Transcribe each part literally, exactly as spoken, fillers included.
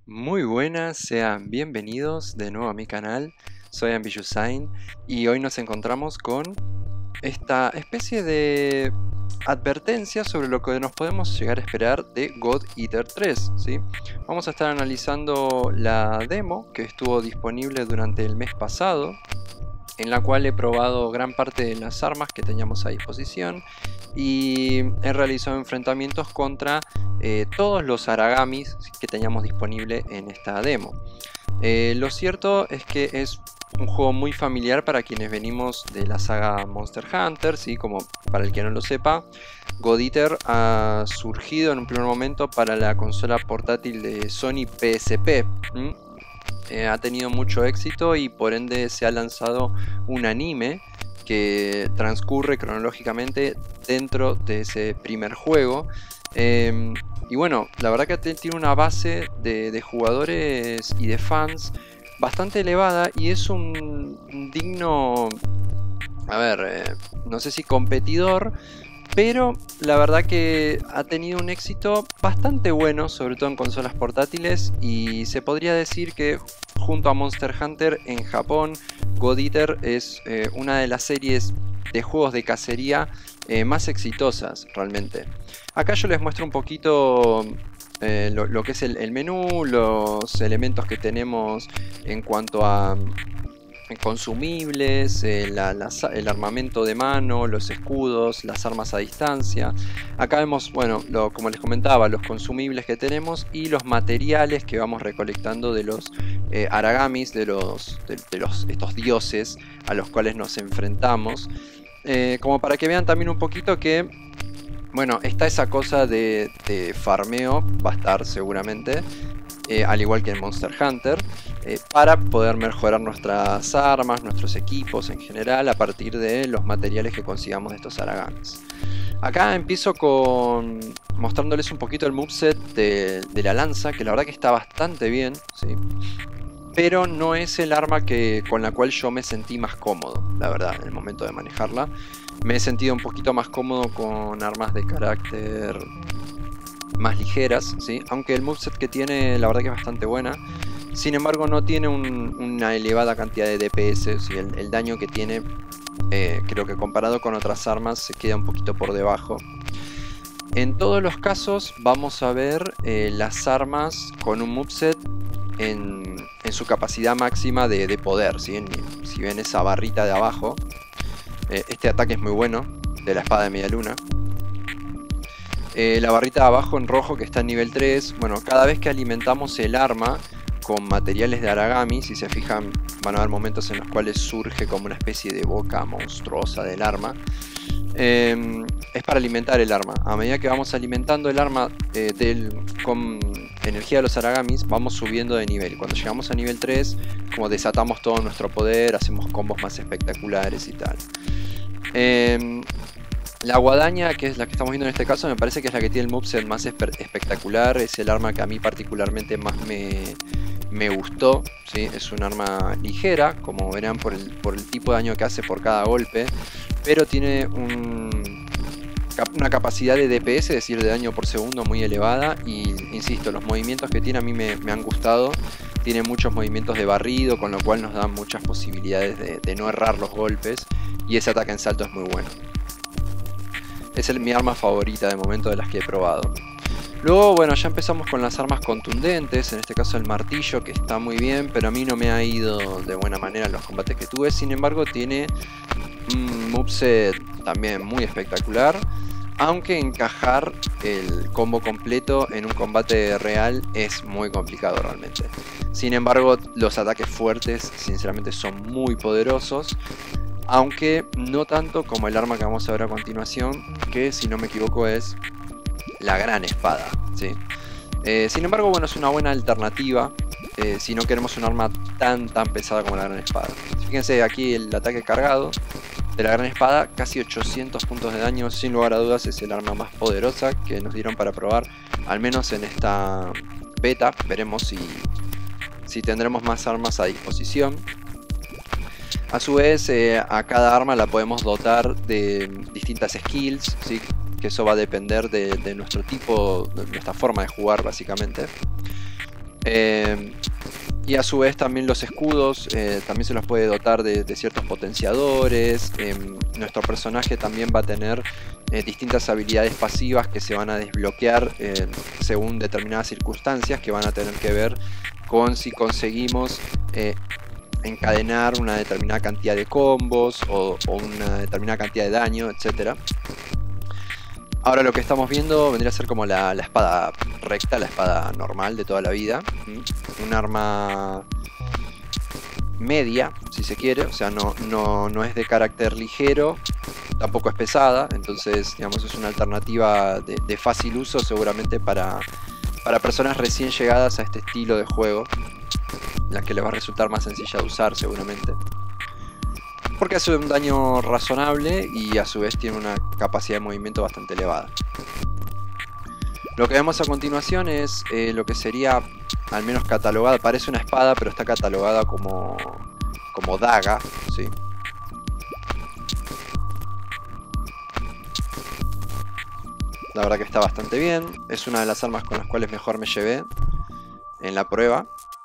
Muy buenas, sean bienvenidos de nuevo a mi canal. Soy Ambigusain y hoy nos encontramos con esta especie de advertencia sobre lo que nos podemos llegar a esperar de God Eater tres, ¿sí? Vamos a estar analizando la demo que estuvo disponible durante el mes pasado, en la cual he probado gran parte de las armas que teníamos a disposición y he realizado enfrentamientos contra eh, todos los Aragamis que teníamos disponible en esta demo. Eh, lo cierto es que es un juego muy familiar para quienes venimos de la saga Monster Hunter, ¿sí? Como para el que no lo sepa, God Eater ha surgido en un primer momento para la consola portátil de Sony P S P. ¿Mm? Eh, ha tenido mucho éxito y por ende se ha lanzado un anime que transcurre cronológicamente dentro de ese primer juego. Eh, y bueno, la verdad que tiene una base de, de jugadores y de fans bastante elevada y es un, un digno, a ver, eh, no sé si competidor, pero la verdad que ha tenido un éxito bastante bueno, sobre todo en consolas portátiles, y se podría decir que junto a Monster Hunter en Japón, God Eater es eh, una de las series de juegos de cacería eh, más exitosas realmente. Acá yo les muestro un poquito eh, lo, lo que es el, el menú, los elementos que tenemos en cuanto a consumibles, eh, la, la, el armamento de mano, los escudos, las armas a distancia. Acá vemos, bueno, lo, como les comentaba, los consumibles que tenemos y los materiales que vamos recolectando de los eh, Aragamis, de, los, de, de los, estos dioses a los cuales nos enfrentamos. Eh, como para que vean también un poquito que, bueno, está esa cosa de, de farmeo, va a estar seguramente. Eh, al igual que en Monster Hunter, eh, para poder mejorar nuestras armas, nuestros equipos en general a partir de los materiales que consigamos de estos Aragamis. Acá empiezo con mostrándoles un poquito el moveset de, de la lanza, que la verdad que está bastante bien, ¿sí? Pero no es el arma que, con la cual yo me sentí más cómodo, la verdad, en el momento de manejarla. Me he sentido un poquito más cómodo con armas de carácter más ligeras, ¿sí? Aunque el moveset que tiene la verdad que es bastante buena. Sin embargo no tiene un, una elevada cantidad de D P S, ¿sí? el, el daño que tiene eh, creo que comparado con otras armas se queda un poquito por debajo. En todos los casos vamos a ver eh, las armas con un moveset en, en su capacidad máxima de, de poder, ¿sí? En, si ven esa barrita de abajo, eh, este ataque es muy bueno, de la espada de media luna. Eh, la barrita de abajo en rojo que está en nivel tres, bueno, cada vez que alimentamos el arma con materiales de Aragami, si se fijan van a haber momentos en los cuales surge como una especie de boca monstruosa del arma, eh, es para alimentar el arma. A medida que vamos alimentando el arma eh, del, con energía de los Aragamis, vamos subiendo de nivel. Cuando llegamos a nivel tres, como desatamos todo nuestro poder, hacemos combos más espectaculares y tal. Eh, La guadaña, que es la que estamos viendo en este caso, me parece que es la que tiene el moveset más espe espectacular. Es el arma que a mí particularmente más me, me gustó, ¿sí? Es un arma ligera, como verán por el, por el tipo de daño que hace por cada golpe, pero tiene un, una capacidad de D P S, es decir, de daño por segundo muy elevada. Y insisto, los movimientos que tiene a mí me, me han gustado. Tiene muchos movimientos de barrido, con lo cual nos dan muchas posibilidades de, de no errar los golpes. Y ese ataque en salto es muy bueno. Es el, mi arma favorita de momento de las que he probado. Luego, bueno, ya empezamos con las armas contundentes. En este caso el martillo, que está muy bien, pero a mí no me ha ido de buena manera en los combates que tuve. Sin embargo, tiene un moveset también muy espectacular. Aunque encajar el combo completo en un combate real es muy complicado realmente. Sin embargo, los ataques fuertes sinceramente son muy poderosos. Aunque no tanto como el arma que vamos a ver a continuación, que si no me equivoco es la gran espada, ¿sí? Eh, sin embargo, bueno, es una buena alternativa eh, si no queremos un arma tan tan pesada como la gran espada. Fíjense aquí el ataque cargado de la gran espada, casi ochocientos puntos de daño, sin lugar a dudas es el arma más poderosa que nos dieron para probar, al menos en esta beta. Veremos si, si tendremos más armas a disposición. A su vez, eh, a cada arma la podemos dotar de distintas skills, ¿sí? Que eso va a depender de, de nuestro tipo, de nuestra forma de jugar básicamente. Eh, y a su vez también los escudos, eh, también se los puede dotar de, de ciertos potenciadores. Eh, nuestro personaje también va a tener eh, distintas habilidades pasivas que se van a desbloquear eh, según determinadas circunstancias que van a tener que ver con si conseguimos eh, encadenar una determinada cantidad de combos o, o una determinada cantidad de daño, etcétera. Ahora lo que estamos viendo vendría a ser como la, la espada recta, la espada normal de toda la vida. ¿Mm? Un arma media, si se quiere, o sea, no, no, no es de carácter ligero, tampoco es pesada, entonces digamos es una alternativa de, de fácil uso seguramente para, para personas recién llegadas a este estilo de juego, la que les va a resultar más sencilla de usar seguramente. Porque hace un daño razonable y a su vez tiene una capacidad de movimiento bastante elevada. Lo que vemos a continuación es eh, lo que sería, al menos catalogada, parece una espada, pero está catalogada como, como daga, ¿sí? La verdad que está bastante bien, es una de las armas con las cuales mejor me llevé en la prueba.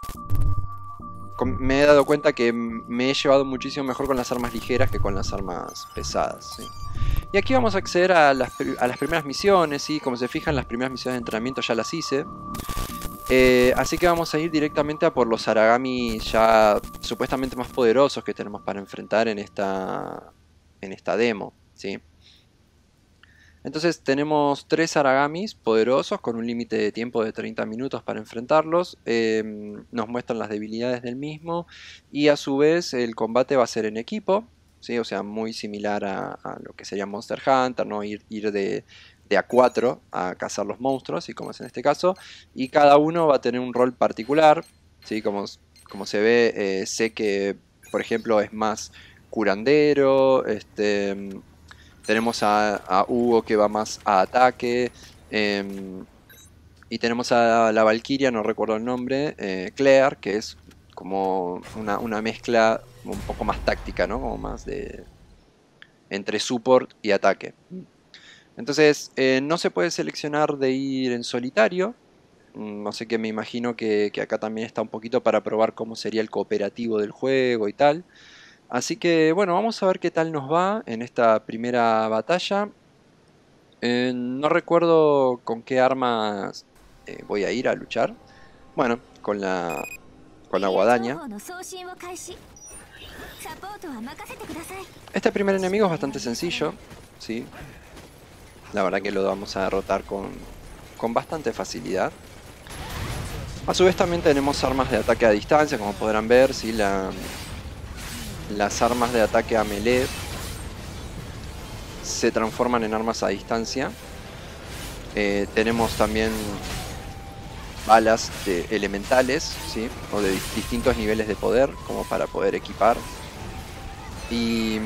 Me he dado cuenta que me he llevado muchísimo mejor con las armas ligeras que con las armas pesadas, ¿sí? Y aquí vamos a acceder a las, a las primeras misiones, ¿sí? Como se fijan, las primeras misiones de entrenamiento ya las hice. Eh, así que vamos a ir directamente a por los Aragami ya supuestamente más poderosos que tenemos para enfrentar en esta, en esta demo, ¿sí? Entonces tenemos tres Aragamis poderosos con un límite de tiempo de treinta minutos para enfrentarlos. Eh, nos muestran las debilidades del mismo y a su vez el combate va a ser en equipo, ¿sí? O sea, muy similar a, a lo que sería Monster Hunter, ¿no? Ir, ir de, de a cuatro a cazar los monstruos, ¿sí? Como es en este caso. Y cada uno va a tener un rol particular, ¿sí? Como, como se ve, eh, sé que por ejemplo es más curandero, este... Tenemos a, a Hugo que va más a ataque. Eh, y tenemos a la Valkyria, no recuerdo el nombre. Eh, Claire, que es como una, una mezcla un poco más táctica, ¿no? Como más de... entre support y ataque. Entonces, eh, no se puede seleccionar de ir en solitario. No sé, que me imagino que, que acá también está un poquito para probar cómo sería el cooperativo del juego y tal. Así que bueno, vamos a ver qué tal nos va en esta primera batalla. Eh, no recuerdo con qué armas eh, voy a ir a luchar. Bueno, con la, con la guadaña. Este primer enemigo es bastante sencillo, ¿sí? La verdad que lo vamos a derrotar con, con bastante facilidad. A su vez también tenemos armas de ataque a distancia, como podrán ver, ¿sí? La... Las armas de ataque a melee se transforman en armas a distancia. Eh, tenemos también balas de elementales, ¿sí? O de distintos niveles de poder, como para poder equipar. Y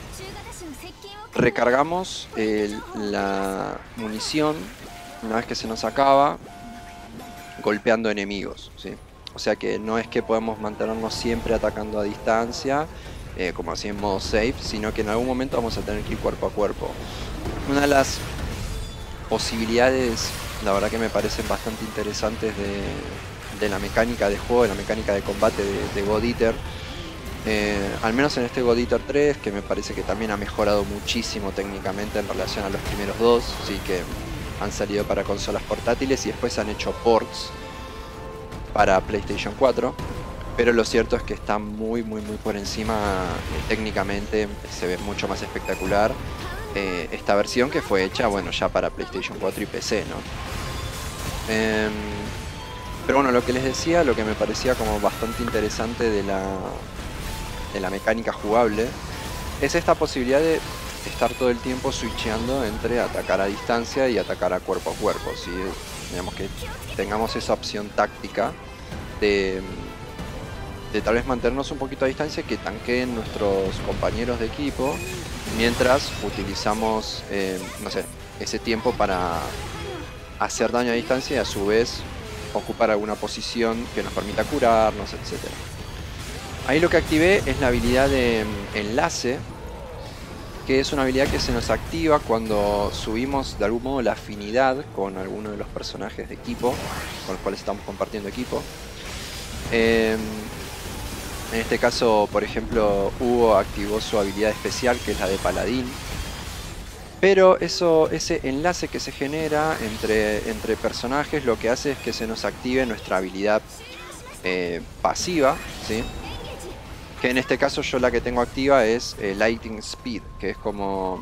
recargamos el, la munición una vez que se nos acaba, golpeando enemigos, ¿sí? O sea que no es que podemos mantenernos siempre atacando a distancia, eh, como así en modo safe, sino que en algún momento vamos a tener que ir cuerpo a cuerpo. Una de las posibilidades, la verdad que me parecen bastante interesantes de, de la mecánica de juego, de la mecánica de combate de, de God Eater, eh, al menos en este God Eater tres, que me parece que también ha mejorado muchísimo técnicamente en relación a los primeros dos, sí, que han salido para consolas portátiles y después han hecho ports para PlayStation cuatro, pero lo cierto es que está muy muy muy por encima eh, técnicamente, se ve mucho más espectacular eh, esta versión, que fue hecha, bueno, ya para PlayStation cuatro y P C, ¿no? Eh, pero bueno, lo que les decía, lo que me parecía como bastante interesante de la, de la mecánica jugable, es esta posibilidad de estar todo el tiempo switcheando entre atacar a distancia y atacar a cuerpo a cuerpo, ¿sí? Digamos que tengamos esa opción táctica de, de tal vez mantenernos un poquito a distancia, que tanqueen nuestros compañeros de equipo, mientras utilizamos, eh, no sé, ese tiempo para hacer daño a distancia y a su vez ocupar alguna posición que nos permita curarnos, etcétera. Ahí lo que activé es la habilidad de enlace, que es una habilidad que se nos activa cuando subimos de algún modo la afinidad con alguno de los personajes de equipo con los cuales estamos compartiendo equipo. Eh, en este caso, por ejemplo, Hugo activó su habilidad especial, que es la de Paladín. Pero eso, ese enlace que se genera entre, entre personajes lo que hace es que se nos active nuestra habilidad eh, pasiva, ¿sí? Que en este caso yo la que tengo activa es eh, Lightning Speed, que es como...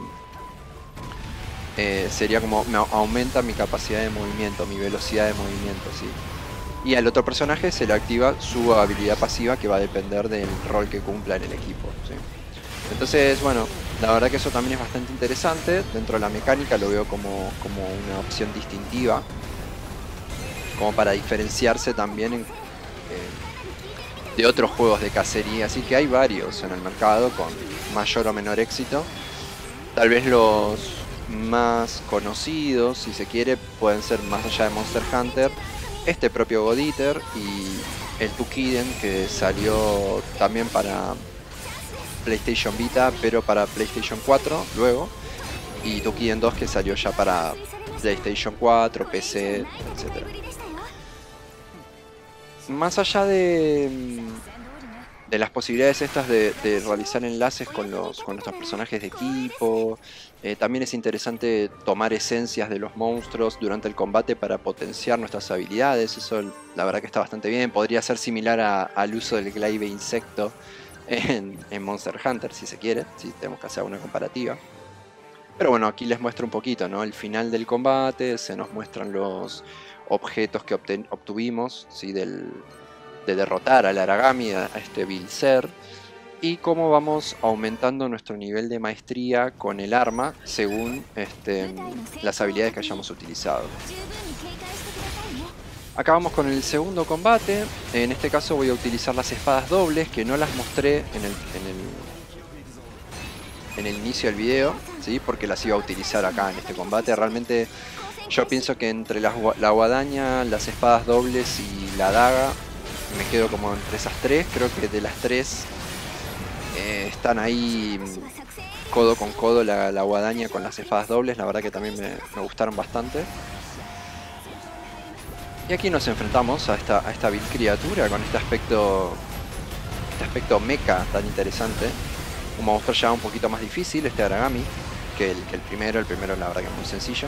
Eh, sería como me aumenta mi capacidad de movimiento, mi velocidad de movimiento, ¿sí? Y al otro personaje se le activa su habilidad pasiva, que va a depender del rol que cumpla en el equipo, ¿sí? Entonces, bueno, la verdad que eso también es bastante interesante. Dentro de la mecánica lo veo como, como una opción distintiva, como para diferenciarse también en, eh, de otros juegos de cacería. Así que hay varios en el mercado con mayor o menor éxito. Tal vez los más conocidos, si se quiere, pueden ser, más allá de Monster Hunter, este propio God Eater y el Toukiden, que salió también para PlayStation Vita, pero para PlayStation cuatro luego, y Toukiden dos, que salió ya para PlayStation cuatro, P C, etcétera. Más allá de, de las posibilidades estas de, de realizar enlaces con, los, con nuestros personajes de equipo, eh, también es interesante tomar esencias de los monstruos durante el combate para potenciar nuestras habilidades. Eso la verdad que está bastante bien. Podría ser similar a, al uso del glaive insecto En, en Monster Hunter, si se quiere, si tenemos que hacer una comparativa. Pero bueno, aquí les muestro un poquito, ¿no? El final del combate, se nos muestran los objetos que obten, obtuvimos, ¿sí? Del, de derrotar al Aragami, a, a este vil ser, y cómo vamos aumentando nuestro nivel de maestría con el arma según este, las habilidades que hayamos utilizado. Acá vamos con el segundo combate. En este caso voy a utilizar las espadas dobles, que no las mostré en el, en el, en el inicio del video, ¿sí? Porque las iba a utilizar acá en este combate. Realmente yo pienso que entre la, la guadaña, las espadas dobles y la daga, me quedo como entre esas tres. Creo que de las tres eh, están ahí codo con codo la, la guadaña con las espadas dobles. La verdad que también me, me gustaron bastante. Y aquí nos enfrentamos a esta, a esta vil criatura con este aspecto este aspecto mecha tan interesante. Un monstruo ya un poquito más difícil, este Aragami, que el, que el primero. El primero la verdad que es muy sencillo.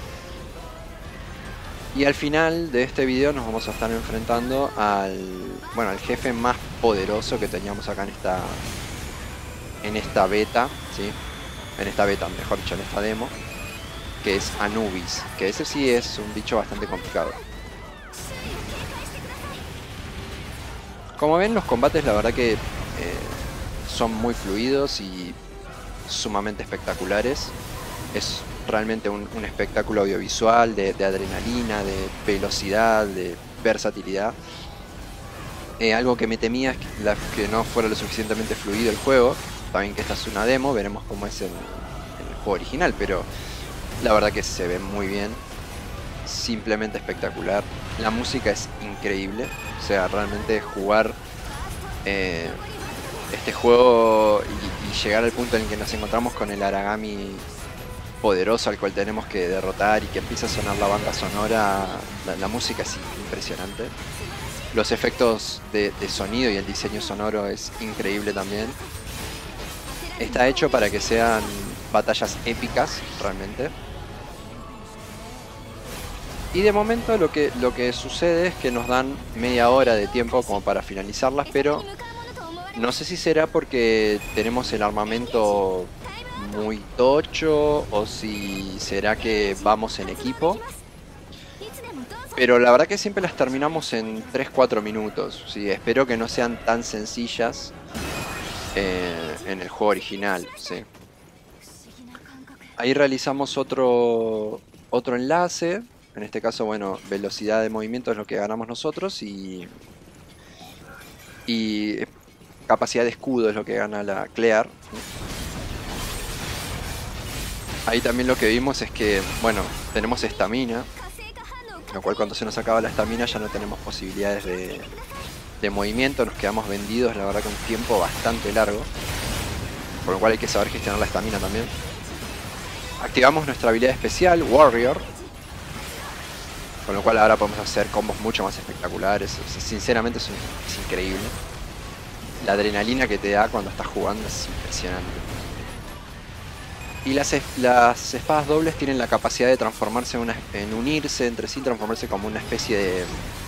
Y al final de este video nos vamos a estar enfrentando al, bueno, al jefe más poderoso que teníamos acá en esta, en esta beta, ¿sí? En esta beta, mejor dicho, en esta demo, que es Anubis, que ese sí es un bicho bastante complicado. Como ven, los combates la verdad que eh, son muy fluidos y sumamente espectaculares. Es realmente un, un espectáculo audiovisual de, de adrenalina, de velocidad, de versatilidad. Eh, algo que me temía es que, la, que no fuera lo suficientemente fluido el juego. También que esta es una demo, veremos cómo es en, en el juego original, pero la verdad que se ve muy bien. Simplemente espectacular. La música es increíble. O sea, realmente jugar eh, este juego y, y llegar al punto en el que nos encontramos con el Aragami poderoso al cual tenemos que derrotar y que empieza a sonar la banda sonora, la, la música es impresionante. Los efectos de, de sonido y el diseño sonoro es increíble también. Está hecho para que sean batallas épicas realmente. Y de momento lo que, lo que sucede es que nos dan media hora de tiempo como para finalizarlas, pero no sé si será porque tenemos el armamento muy tocho o si será que vamos en equipo. Pero la verdad que siempre las terminamos en tres cuatro minutos. ¿Sí? Espero que no sean tan sencillas eh, en el juego original. ¿Sí? Ahí realizamos otro, otro enlace. En este caso, bueno, velocidad de movimiento es lo que ganamos nosotros y, y capacidad de escudo es lo que gana la Clear. Ahí también lo que vimos es que, bueno, tenemos estamina, lo cual cuando se nos acaba la estamina ya no tenemos posibilidades de, de movimiento, nos quedamos vendidos, la verdad que un tiempo bastante largo, por lo cual hay que saber gestionar la estamina también. Activamos nuestra habilidad especial, Warrior. Con lo cual ahora podemos hacer combos mucho más espectaculares. O sea, sinceramente es, un, es increíble. La adrenalina que te da cuando estás jugando es impresionante. Y las, las espadas dobles tienen la capacidad de transformarse en, una, en unirse entre sí, transformarse como una especie de...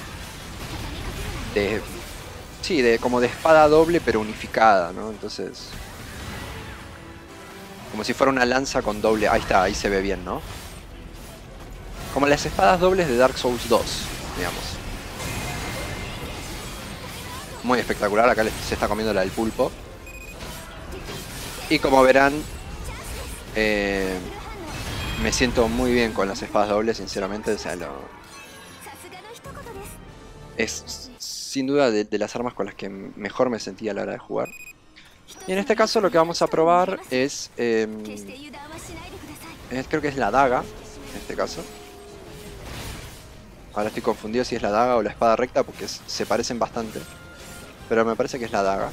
de sí, de, como de espada doble pero unificada, ¿no? Entonces... como si fuera una lanza con doble... Ahí está, ahí se ve bien, ¿no? Como las espadas dobles de Dark Souls dos, digamos. Muy espectacular, acá se está comiendo la del pulpo. Y como verán, eh, me siento muy bien con las espadas dobles, sinceramente. O sea, lo... es sin duda de, de las armas con las que mejor me sentí a la hora de jugar. Y en este caso lo que vamos a probar es... Eh, es creo que es la daga, en este caso. Ahora estoy confundido si es la daga o la espada recta porque se parecen bastante. Pero me parece que es la daga.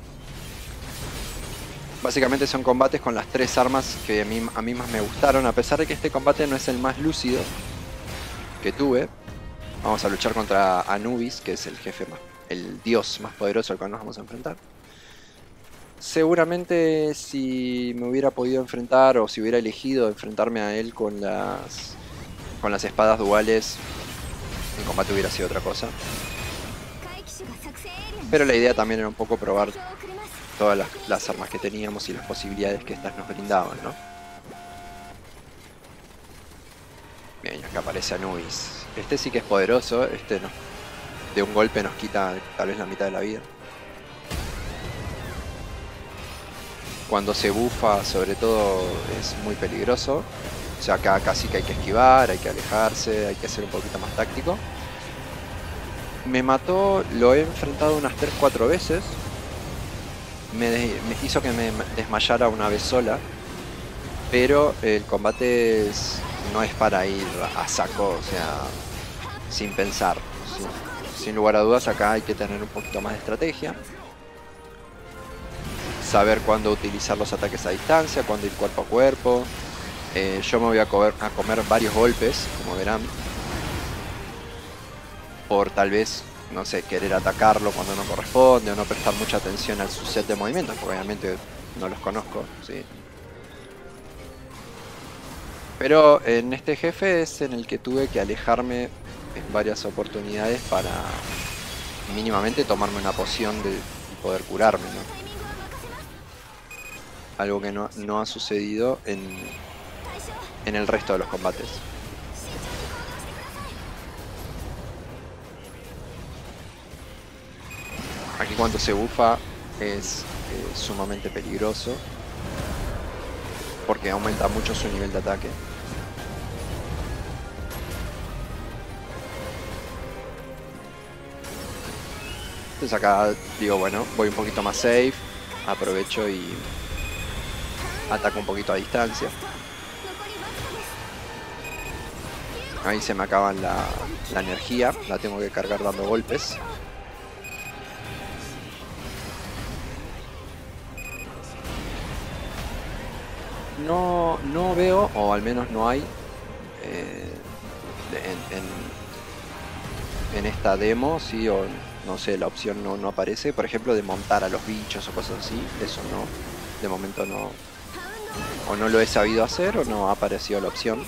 Básicamente son combates con las tres armas que a mí, a mí más me gustaron. A pesar de que este combate no es el más lúcido que tuve. Vamos a luchar contra Anubis, que es el jefe más, el dios más poderoso al cual nos vamos a enfrentar. Seguramente si me hubiera podido enfrentar o si hubiera elegido enfrentarme a él con las, con las espadas duales, el combate hubiera sido otra cosa. Pero la idea también era un poco probar todas las, las armas que teníamos y las posibilidades que estas nos brindaban, ¿no? Bien, acá aparece Anubis. Este sí que es poderoso, este no, de un golpe nos quita tal vez la mitad de la vida. Cuando se bufa, sobre todo, es muy peligroso. O sea, acá casi que hay que esquivar, hay que alejarse, hay que ser un poquito más táctico. Me mató, lo he enfrentado unas tres cuatro veces. Me, de, me hizo que me desmayara una vez sola. Pero el combate es, no es para ir a saco, o sea, sin pensar. Sin, sin lugar a dudas, acá hay que tener un poquito más de estrategia. Saber cuándo utilizar los ataques a distancia, cuándo ir cuerpo a cuerpo. Eh, yo me voy a comer, a comer varios golpes, como verán. Por tal vez, no sé, querer atacarlo cuando no corresponde o no prestar mucha atención a su set de movimientos, porque obviamente no los conozco, ¿sí? Pero en este jefe es en el que tuve que alejarme en varias oportunidades para mínimamente tomarme una poción de poder curarme, ¿no? Algo que no, no ha sucedido en, en el resto de los combates. Aquí cuando se bufa es eh, sumamente peligroso porque aumenta mucho su nivel de ataque. Entonces acá digo, bueno, voy un poquito más safe, aprovecho y ataco un poquito a distancia. Ahí se me acaban la, la energía, la tengo que cargar dando golpes. No, no veo, o al menos no hay, eh, en, en, en esta demo, sí, o no sé, la opción no, no aparece, por ejemplo, de montar a los bichos o cosas así, eso no, de momento no, o no lo he sabido hacer o no ha aparecido la opción.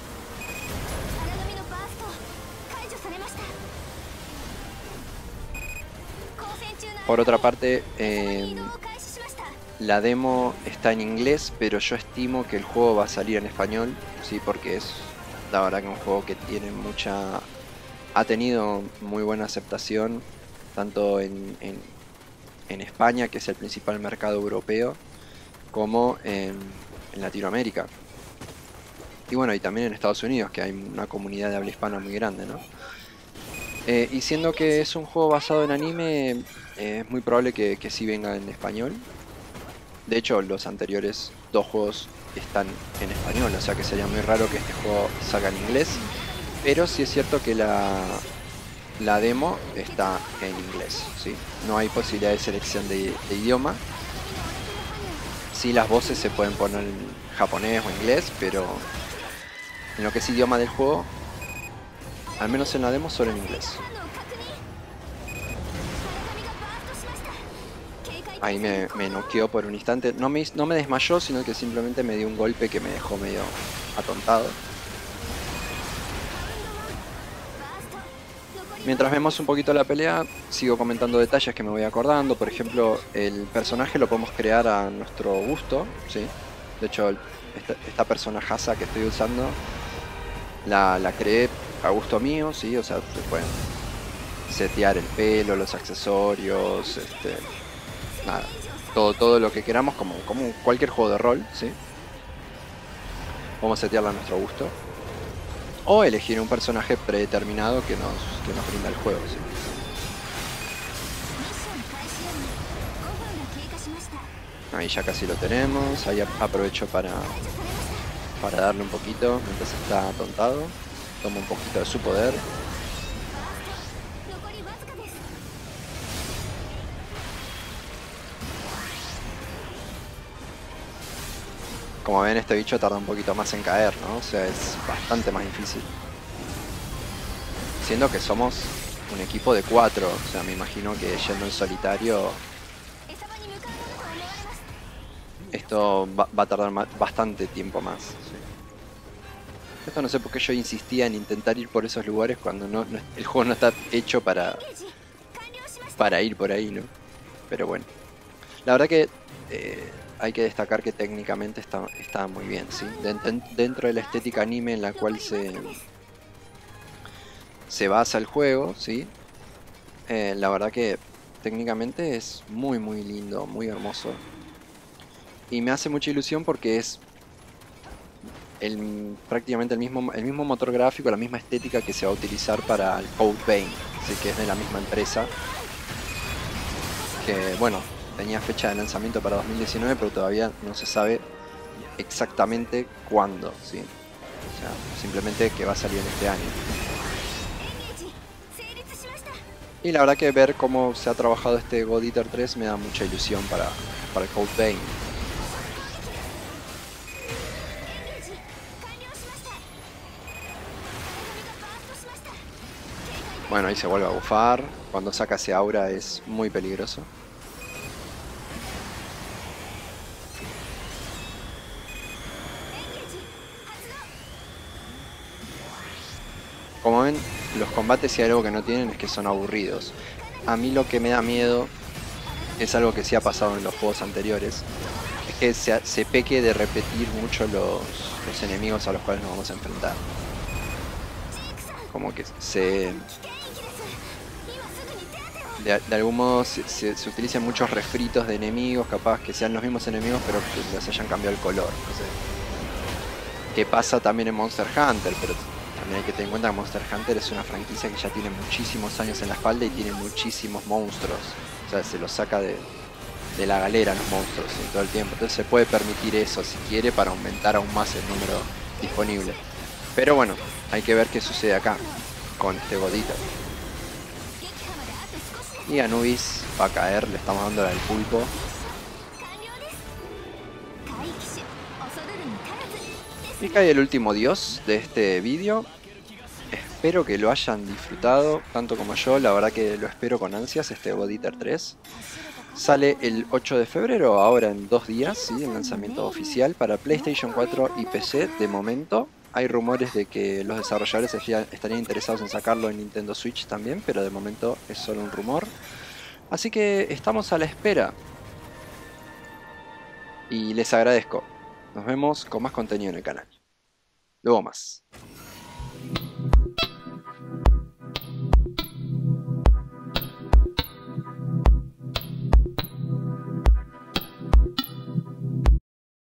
Por otra parte, eh, la demo está en inglés, pero yo estimo que el juego va a salir en español, sí, porque es la verdad que un juego que tiene mucha, ha tenido muy buena aceptación, tanto en, en, en España, que es el principal mercado europeo, como en, en Latinoamérica. Y bueno, y también en Estados Unidos, que hay una comunidad de habla hispana muy grande, ¿no? Eh, y siendo que es un juego basado en anime, eh, es muy probable que, que sí venga en español. De hecho, los anteriores dos juegos están en español, o sea que sería muy raro que este juego salga en inglés. Pero sí es cierto que la, la demo está en inglés, ¿sí? No hay posibilidad de selección de, de idioma. Sí, las voces se pueden poner en japonés o inglés, pero en lo que es idioma del juego Al menos en la demo solo en inglés. Ahí me, me noqueó por un instante. No me, no me desmayó, sino que simplemente me dio un golpe que me dejó medio atontado. Mientras vemos un poquito la pelea, sigo comentando detalles que me voy acordando. Por ejemplo, el personaje lo podemos crear a nuestro gusto, ¿sí? De hecho, esta, esta personajaza que estoy usando la, la creé a gusto mío, ¿sí? O sea, se pueden setear el pelo, los accesorios, este, nada, todo, todo lo que queramos, como, como cualquier juego de rol, ¿sí? Podemos setearla a nuestro gusto. O elegir un personaje predeterminado que nos, que nos brinda el juego, ¿sí? Ahí ya casi lo tenemos. Ahí aprovecho para, para darle un poquito mientras está atontado. Toma un poquito de su poder. Como ven, este bicho tarda un poquito más en caer, ¿no? O sea, es bastante más difícil. Siendo que somos un equipo de cuatro. O sea, me imagino que yendo en solitario esto va, va a tardar más, bastante tiempo más, ¿sí? Esto no sé por qué yo insistía en intentar ir por esos lugares cuando no, no, el juego no está hecho para, para ir por ahí, ¿no? Pero bueno. La verdad que eh, hay que destacar que técnicamente está, está muy bien, ¿sí? Dentro de la estética anime en la cual se, se basa el juego, ¿sí? Eh, la verdad que técnicamente es muy muy lindo, muy hermoso. Y me hace mucha ilusión porque es el, prácticamente el mismo, el mismo motor gráfico, la misma estética que se va a utilizar para el Code Vein, así que es de la misma empresa. Que bueno, tenía fecha de lanzamiento para dos mil diecinueve, pero todavía no se sabe exactamente cuándo, ¿sí? O sea, simplemente que va a salir en este año. Y la verdad que ver cómo se ha trabajado este God Eater tres me da mucha ilusión para, para el Code Vein. Bueno, ahí se vuelve a bufar. Cuando saca ese aura es muy peligroso. Como ven, los combates, si hay algo que no tienen, es que son aburridos. A mí lo que me da miedo es algo que sí ha pasado en los juegos anteriores. Es que se, se peque de repetir mucho los, los enemigos a los cuales nos vamos a enfrentar. Como que se... De, de algún modo se, se, se utilizan muchos refritos de enemigos, capaz que sean los mismos enemigos, pero que les hayan cambiado el color. No sé. Que pasa también en Monster Hunter, pero también hay que tener en cuenta que Monster Hunter es una franquicia que ya tiene muchísimos años en la espalda y tiene muchísimos monstruos. O sea, se los saca de, de la galera los monstruos, ¿sí? Todo el tiempo. Entonces se puede permitir eso si quiere para aumentar aún más el número disponible. Pero bueno, hay que ver qué sucede acá con este God Eater. Y Anubis va a caer, le estamos dando la del pulpo. Y cae el último dios de este vídeo. Espero que lo hayan disfrutado tanto como yo, la verdad que lo espero con ansias, este God Eater tres. Sale el ocho de febrero, ahora en dos días, ¿sí? El lanzamiento oficial para PlayStation cuatro y P C de momento. Hay rumores de que los desarrolladores estarían interesados en sacarlo en Nintendo Switch también, pero de momento es solo un rumor. Así que estamos a la espera. Y les agradezco. Nos vemos con más contenido en el canal. Luego más.